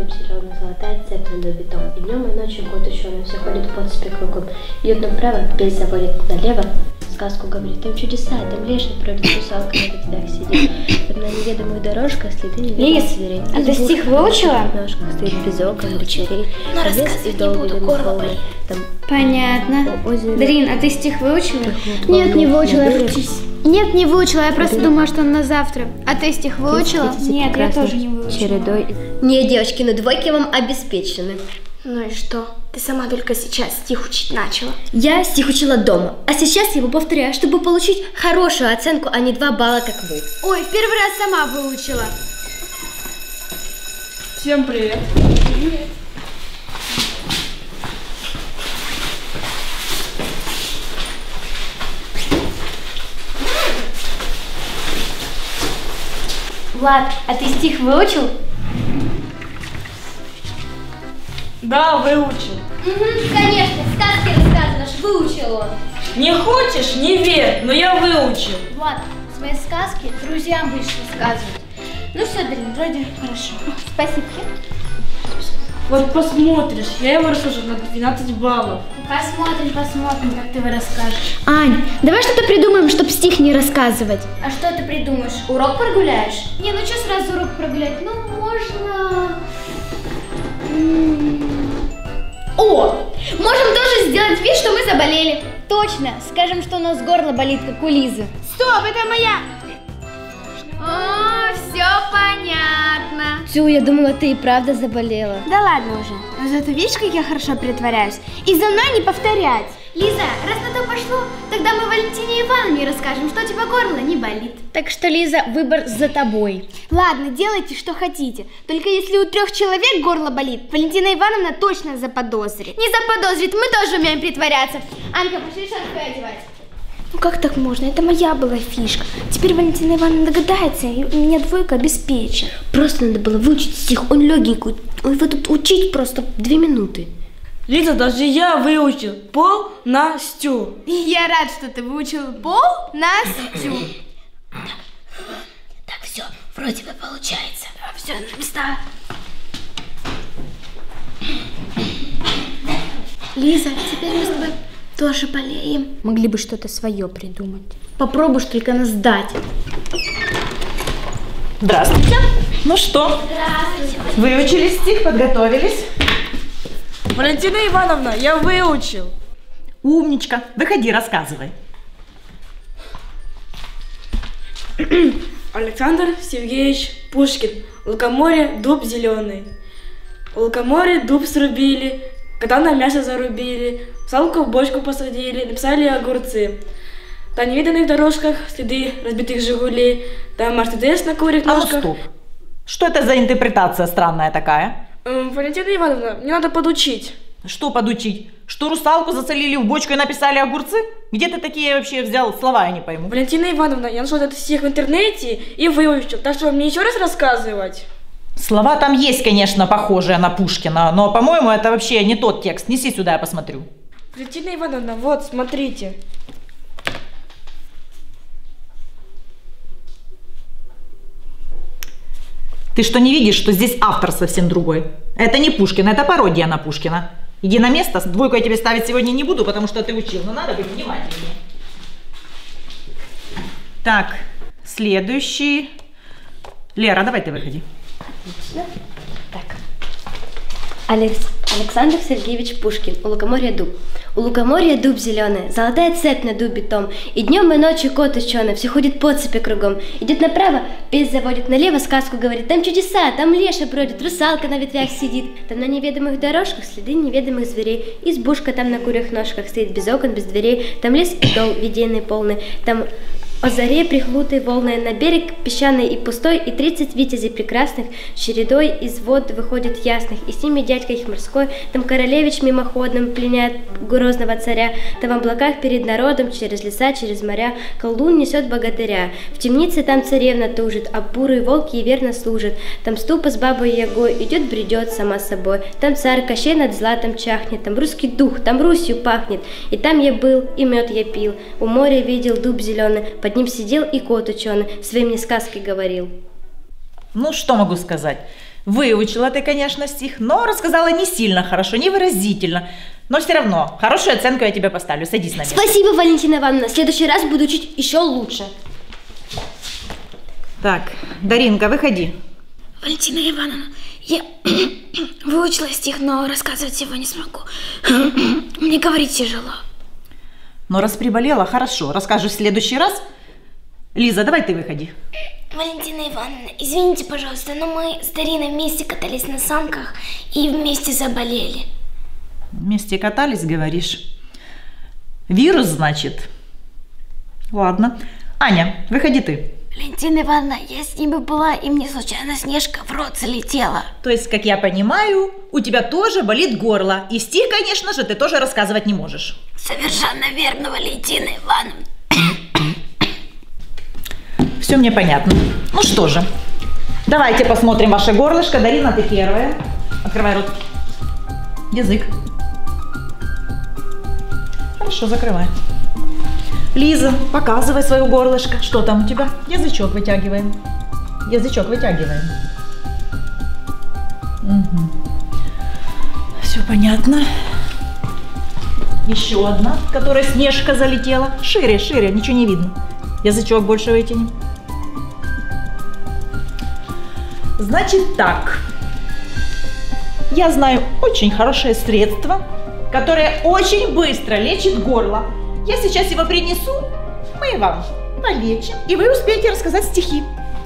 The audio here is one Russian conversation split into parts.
зеленый, золотая цепь над добитом. И днем, и ночью кот ученый, все ходит по цепи кругом. Идет направо, пес заводит налево, сказку говорит, там чудеса, там леший пройдет, русалка на ветвях сидит. Там на неведомых дорожках следы неведомых зверей. А ты стих выучила? Ножках стоит без окон, дочерей. А лес и долго полный. Понятно. Дарин, а ты стих выучила? Нет, не выучила. Нет, не выучила, я просто думала, что он на завтра. А ты стих выучила? Нет, я тоже не выучила. Чередой. Не, девочки, ну двойки вам обеспечены. Ну и что? Ты сама только сейчас стих учить начала. Я стих учила дома, а сейчас я его повторяю, чтобы получить хорошую оценку, а не 2 балла, как вы. Ой, в первый раз сама выучила. Всем привет. Привет. Влад, а ты стих выучил? Да, выучил. Конечно, сказки рассказываешь, выучил он. Не хочешь, не верь, но я выучил. Влад, свои сказки друзьям будешь рассказывать. Ну все, Дарин, вроде хорошо. Спасибо. Вот посмотришь, я его расскажу на 12 баллов. Посмотрим, как ты его расскажешь. Ань, давай что-то придумаем, чтобы стих не рассказывать. А что ты придумаешь? Урок прогуляешь? Не, ну что сразу урок прогулять? Ну, можно... О! Можем тоже сделать вид, что мы заболели. Точно, скажем, что у нас горло болит, как у Лизы. Стоп, это моя... О, все понятно. Тю, я думала, ты и правда заболела. Да ладно уже. Но зато видишь, как я хорошо притворяюсь. И за мной не повторять. Лиза, раз на то пошло, тогда мы Валентине Ивановне расскажем, что у тебя горло не болит. Так что, Лиза, выбор за тобой. Ладно, делайте, что хотите. Только если у 3 человек горло болит, Валентина Ивановна точно заподозрит. Не заподозрит, мы тоже умеем притворяться. Анка, пошли шапку одевать. Ну как так можно? Это моя была фишка. Теперь Валентина Ивановна догадается, и у меня 2 обеспечен. Просто надо было выучить стих, он легенький. Его тут учить просто 2 минуты. Лиза, даже я выучил полностью. Я рад, что ты выучил полностью. Так, все, вроде бы получается. Все на места. Лиза, теперь мы с тобой тоже болеем. Могли бы что-то свое придумать. Попробуешь только нас сдать. Здравствуйте. Ну что? Здравствуйте. Выучили стих, подготовились? Валентина Ивановна, я выучил. Умничка. Выходи, рассказывай. Александр Сергеевич Пушкин. У лукоморья дуб зеленый. У лукоморья дуб срубили, кота на мясо зарубили, салку в бочку посадили, написали огурцы. На невиданных дорожках следы разбитых «Жигулей», там Мерседес на курьих ножках. стоп. Что это за интерпретация странная такая? Валентина Ивановна, мне надо подучить. Что подучить? Что русалку засолили в бочку и написали огурцы? Где ты такие вообще взял слова, я не пойму. Валентина Ивановна, я нашел этот стих в интернете и выучил. Так что мне еще раз рассказывать? Слова там есть, конечно, похожие на Пушкина, но, по-моему, это вообще не тот текст. Неси сюда, я посмотрю. Валентина Ивановна, вот, смотрите. Ты что, не видишь, что здесь автор совсем другой? Это не Пушкин, это пародия на Пушкина. Иди на место, 2 я тебе ставить сегодня не буду, потому что ты учил, но надо быть внимательнее. Так, следующий. Лера, давай ты выходи. Отлично. Так. Александр Сергеевич Пушкин. У лукоморья дуб. У лукоморья дуб зеленый, золотая цепь на дубе том. И днем, и ночью кот ученый, все ходит по цепи кругом. Идет направо, пес заводит налево, сказку говорит. Там чудеса, там леший бродит, русалка на ветвях сидит. Там на неведомых дорожках следы неведомых зверей. Избушка там на курьих ножках стоит без окон, без дверей. Там лес и дол, видейный полный. Там о заре прихлутой волны, на берег песчаный и пустой, и 30 витязей прекрасных чередой из вод выходят ясных, и с ними дядька их морской, там королевич мимоходным пленяет грозного царя, там в облаках перед народом, через леса, через моря, колдун несет богатыря, в темнице там царевна тужит, а бурый волк ей верно служит, там ступа с бабой Ягой идет, бредет сама собой, там царь Кощей над златом чахнет, там русский дух, там Русью пахнет, и там я был, и мед я пил, у моря видел дуб зеленый, под ним сидел и кот ученый, своим мне сказки говорил. Ну, что могу сказать? Выучила ты, конечно, стих, но рассказала не сильно хорошо, не выразительно. Но все равно, хорошую оценку я тебе поставлю. Садись на место. Спасибо, Валентина Ивановна. В следующий раз буду учить еще лучше. Так, Даринка, выходи. Валентина Ивановна, я выучила стих, но рассказывать его не смогу. Мне говорить тяжело. Но раз приболела, хорошо, расскажешь в следующий раз. Лиза, давай ты выходи. Валентина Ивановна, извините, пожалуйста, но мы с Дариной вместе катались на санках и вместе заболели. Вместе катались, говоришь? Вирус, значит? Ладно. Аня, выходи ты. Валентина Ивановна, я с ними была, и мне случайно Снежка в рот залетела. То есть, как я понимаю, у тебя тоже болит горло. И стих, конечно же, ты тоже рассказывать не можешь. Совершенно верно, Валентина Ивановна. Все мне понятно. Ну что же, давайте посмотрим ваше горлышко. Дарина, ты первая. Открывай рот. Язык. Хорошо, закрывай. Лиза, показывай свое горлышко. Что там у тебя? Язычок вытягиваем. Язычок вытягиваем. Угу. Все понятно. Еще одна, в которой Снежка залетела. Шире, шире, ничего не видно. Язычок больше вытянем. Значит так. Я знаю очень хорошее средство, которое очень быстро лечит горло. Я сейчас его принесу, мы вам полечим, и вы успеете рассказать стихи.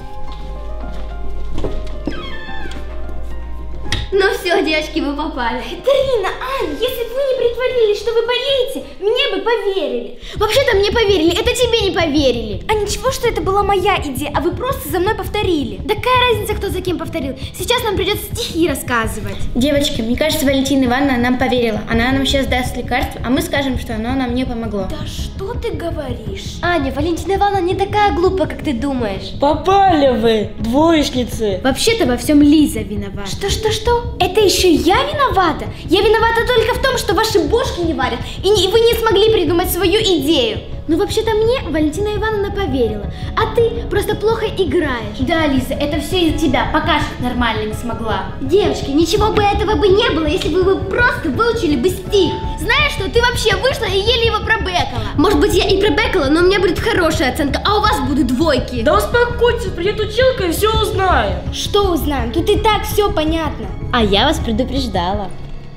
Ну все, девочки, вы попали. Дарина, Ань, если бы вы не притворились, что вы болеете, мне бы поверили. Вообще-то мне поверили, это тебе не поверили. А ничего, что это была моя идея, а вы просто за мной повторили. Да какая разница, кто за кем повторил? Сейчас нам придется стихи рассказывать. Девочки, мне кажется, Валентина Ивановна нам поверила. Она нам сейчас даст лекарство, а мы скажем, что оно нам не помогло. Да что ты говоришь? Аня, Валентина Ивановна не такая глупая, как ты думаешь. Попали вы, двоечницы. Вообще-то во всем Лиза виновата. Что? Это еще я виновата? Я виновата только в том, что ваши бошки не варят, и вы не смогли придумать свою идею. Ну, вообще-то мне Валентина Ивановна поверила, а ты просто плохо играешь. Да, Лиза, это все из-за тебя, покашать нормально не смогла. Девочки, ничего бы этого бы не было, если бы вы просто выучили бы стих. Знаешь что, ты вообще вышла и еле его пробекала. Может быть, я и пробекала, но у меня будет хорошая оценка, а у вас будут двойки. Да успокойтесь, придет училка и все узнаем. Что узнаем? Тут и так все понятно. А я вас предупреждала.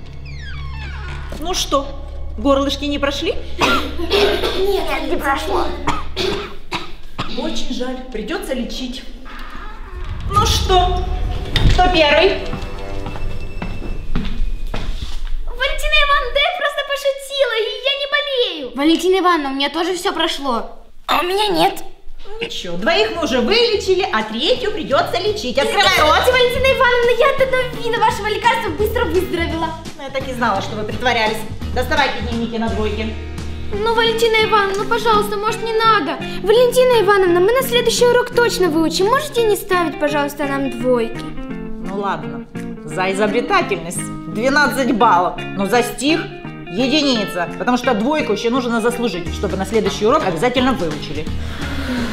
Ну что, горлышки не прошли? Нет, не прошло. Очень жаль, придется лечить. Ну что, кто первый? Валентина Ивановна, да я просто пошутила, и я не болею. Валентина Ивановна, у меня тоже все прошло. А у меня нет. Ничего, двоих мы уже вылечили, а третью придется лечить. Открывай рот. Валентина Ивановна, я от одного вида вашего лекарства быстро выздоровела. Я так и знала, что вы притворялись. Доставайте дневники на двойки. Ну, Валентина Ивановна, ну, пожалуйста, может, не надо. Валентина Ивановна, мы на следующий урок точно выучим. Можете не ставить, пожалуйста, нам двойки? Ну ладно, за изобретательность 12 баллов, но за стих единица, потому что двойку еще нужно заслужить, чтобы на следующий урок обязательно выучили.